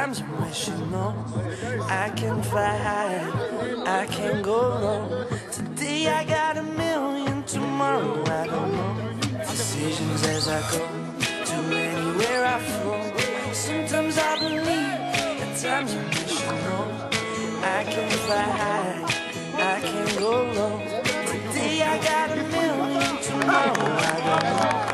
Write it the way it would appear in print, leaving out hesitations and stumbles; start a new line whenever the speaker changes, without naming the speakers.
times I wish you know I can fly high, I can go low. Today I got a million, tomorrow I don't know. Decisions as I go, to anywhere I flow. Sometimes I believe, at times I wish you know I can fly high, I can go low. Today I got a million, tomorrow I don't know.